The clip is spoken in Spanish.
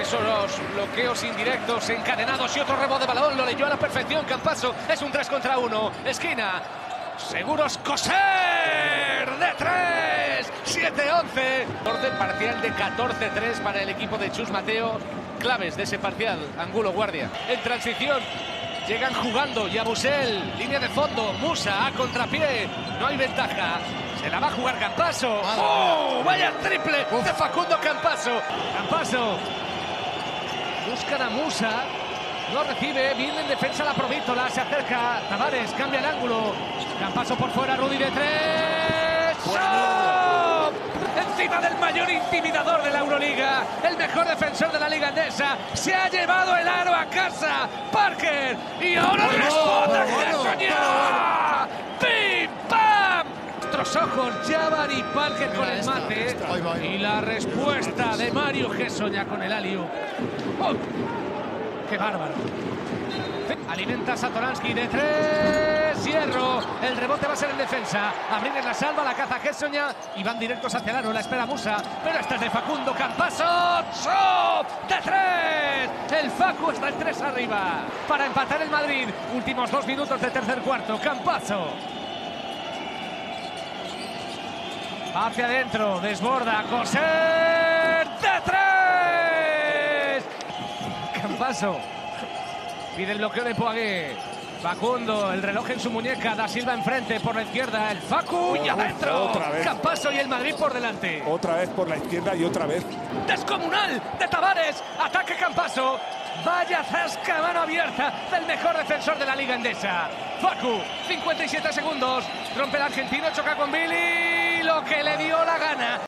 Esos bloqueos indirectos, encadenados y otro rebote de balón. Lo leyó a la perfección Campazzo. Es un 3 contra 1. Esquina. Seguros Coser de 3. 7-11. Orden parcial de 14-3 para el equipo de Chus Mateo. Claves de ese parcial. Angulo, guardia. En transición. Llegan jugando. Yabusel. Línea de fondo. Musa a contrapié. No hay ventaja. Se la va a jugar Campazzo. ¡Oh! ¡Vaya triple de Facundo Campazzo! Campazzo. Buscan a Musa. No recibe. Viene en defensa la Provítola. Se acerca. Tavares. Cambia el ángulo. Campazzo por fuera. Rudy de 3. ¡Oh! Encima del mayor intimidador de la Euroliga. El mejor defensor de la Liga Endesa. Se ha llevado el aro a casa. Parker. Y ahora responde Hezonja. ¡Pim, pam! Nuestros ojos, Jabari Parker con el mate. Y la respuesta de Mario Hezonja con el alley-oop. ¡Oh! ¡Qué bárbaro! Alimenta Satoransky de 3. Hierro. El rebote va a ser en defensa. Abrines la salva, la caza Hezonja. Y van directos hacia el aro. La espera Musa. Pero esta es de Facundo Campazzo. ¡Shot! De 3. El Facu está en 3 arriba. Para empatar el Madrid. Últimos 2 minutos de tercer cuarto. Campazzo. Hacia adentro. Desborda. Coser. De 3. Campazzo. Pide el bloqueo de Poagué. Facundo, el reloj en su muñeca. Da Silva enfrente por la izquierda. El Facu y adentro. Campazzo y el Madrid por delante. Otra vez por la izquierda y otra vez. Descomunal de Tavares. Ataque Campazzo. Vaya zasca, mano abierta del mejor defensor de la Liga Endesa. Facu, 57 segundos. Rompe el argentino, choca con Billy. Lo que le dio la gana.